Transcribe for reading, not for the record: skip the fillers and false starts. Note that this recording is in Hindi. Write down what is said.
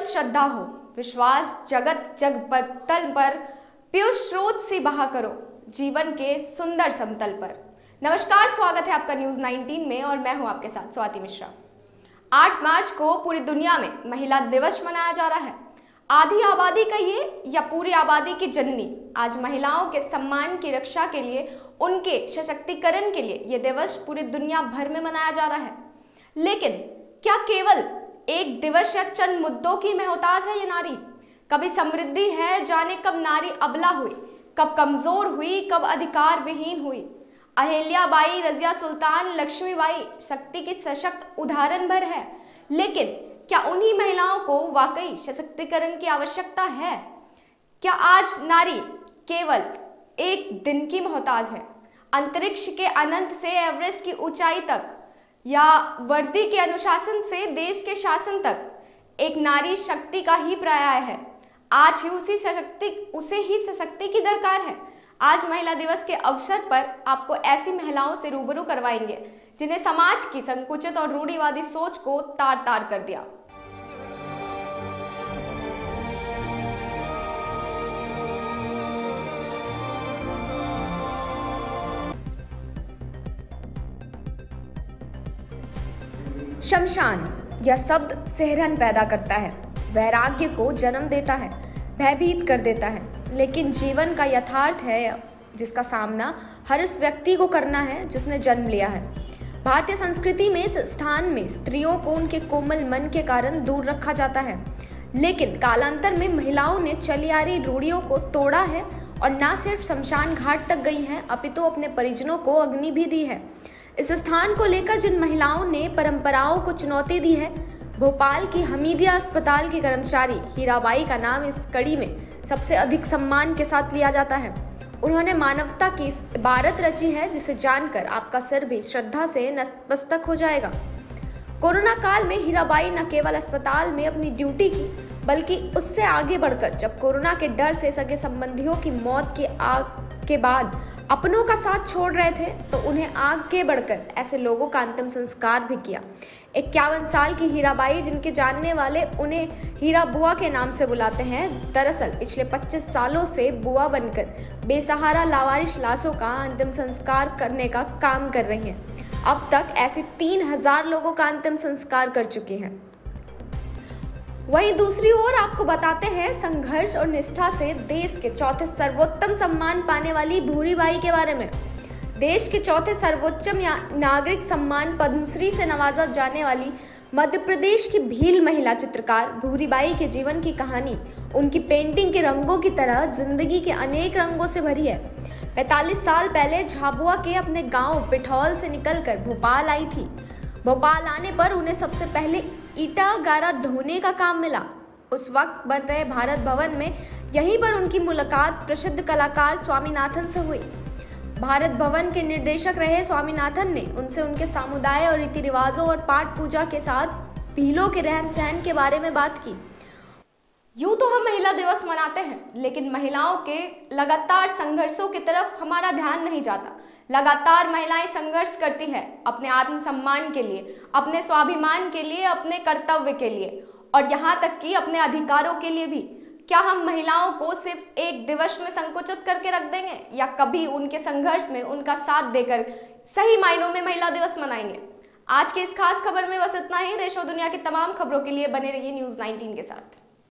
श्रद्धा हो, विश्वास जगत जग तल पर पीयूष स्रोत से बहा करो जीवन के सुंदर समतल पर। नमस्कार, स्वागत है आपका न्यूज 19 में और मैं हूं आपके साथ स्वाति मिश्रा। 8 मार्च को पूरी दुनिया में महिला दिवस मनाया जा रहा है। आधी आबादी कहिए या पूरी आबादी की जननी आज महिलाओं के सम्मान की रक्षा के लिए, उनके सशक्तिकरण के लिए यह दिवस पूरी दुनिया भर में मनाया जा रहा है। लेकिन क्या केवल एक दिवस या चंद मुद्दों की मोहताज है ये नारी? कभी समृद्धि है, जाने कब नारी अबला हुई, कब कमजोर हुई, कब अधिकार विहीन हुई। अहिल्या बाई, रजिया सुल्तान, लक्ष्मीबाई शक्ति की सशक्त उदाहरण भर है। लेकिन क्या उन्हीं महिलाओं को वाकई सशक्तिकरण की आवश्यकता है? क्या आज नारी केवल एक दिन की मोहताज है? अंतरिक्ष के अनंत से एवरेस्ट की ऊंचाई तक या वर्दी के अनुशासन से देश के शासन तक एक नारी शक्ति का ही पर्याय है। आज ही उसे ही सशक्ति की दरकार है। आज महिला दिवस के अवसर पर आपको ऐसी महिलाओं से रूबरू करवाएंगे जिन्हें समाज की संकुचित और रूढ़िवादी सोच को तार तार कर दिया। शमशान यह शब्द सिहरन पैदा करता है, वैराग्य को जन्म देता है, भयभीत कर देता है। लेकिन जीवन का यथार्थ है जिसका सामना हर उस व्यक्ति को करना है जिसने जन्म लिया है। भारतीय संस्कृति में इस स्थान में स्त्रियों को उनके कोमल मन के कारण दूर रखा जाता है। लेकिन कालांतर में महिलाओं ने चली आ रही रूढ़ियों को तोड़ा है और न सिर्फ शमशान घाट तक गई हैं, अपितु अपने परिजनों को अग्नि भी दी है। इस स्थान को लेकर जिन महिलाओं ने परंपराओं को चुनौती दी है, भोपाल की हमीदिया अस्पताल की कर्मचारी हीराबाई का नाम इस कड़ी में सबसे अधिक सम्मान के साथ लिया जाता है। उन्होंने मानवता की इबारत रची है जिसे जानकर आपका सिर भी श्रद्धा से नतमस्तक हो जाएगा। कोरोना काल में हीराबाई न केवल अस्पताल में अपनी ड्यूटी की, बल्कि उससे आगे बढ़कर जब कोरोना के डर से सगे संबंधियों की मौत की आग के बाद अपनों का साथ छोड़ रहे थे, तो उन्हें आगे बढ़कर ऐसे लोगों का अंतिम संस्कार भी किया। 51 साल की हीराबाई, जिनके जानने वाले उन्हें हीरा बुआ के नाम से बुलाते हैं, दरअसल पिछले 25 सालों से बुआ बनकर बेसहारा लावारिश लाशों का अंतिम संस्कार करने का काम कर रही हैं। अब तक ऐसे 3000 लोगों का अंतिम संस्कार कर चुकी हैं। वहीं दूसरी ओर आपको बताते हैं संघर्ष और निष्ठा से देश के चौथे सर्वोत्तम सम्मान पाने वाली भूरीबाई के बारे में। देश के चौथे सर्वोच्चम या नागरिक सम्मान पद्मश्री से नवाजा जाने वाली मध्य प्रदेश की भील महिला चित्रकार भूरीबाई के जीवन की कहानी उनकी पेंटिंग के रंगों की तरह जिंदगी के अनेक रंगों से भरी है। 45 साल पहले झाबुआ के अपने गांव पिठौल से निकलकर भोपाल आई थी। भोपाल आने पर उन्हें सबसे पहले ईटा गारा ढोने का काम मिला। उस वक्त बन रहे भारत भवन में यहीं पर उनकी मुलाकात प्रसिद्ध कलाकार स्वामीनाथन से हुई। भारत भवन के निर्देशक रहे स्वामीनाथन ने उनसे उनके समुदाय और रीति रिवाजों और पाठ पूजा के साथ भीलों के रहन सहन के बारे में बात की। यूं तो हम महिला दिवस मनाते हैं, लेकिन महिलाओं के लगातार संघर्षों की तरफ हमारा ध्यान नहीं जाता। लगातार महिलाएं संघर्ष करती है अपने आत्मसम्मान के लिए, अपने स्वाभिमान के लिए, अपने कर्तव्य के लिए और यहाँ तक कि अपने अधिकारों के लिए भी। क्या हम महिलाओं को सिर्फ एक दिवस में संकुचित करके रख देंगे या कभी उनके संघर्ष में उनका साथ देकर सही मायनों में महिला दिवस मनाएंगे? आज के इस खास खबर में बस इतना ही। देश और दुनिया की तमाम खबरों के लिए बने रहिए न्यूज 19 के साथ।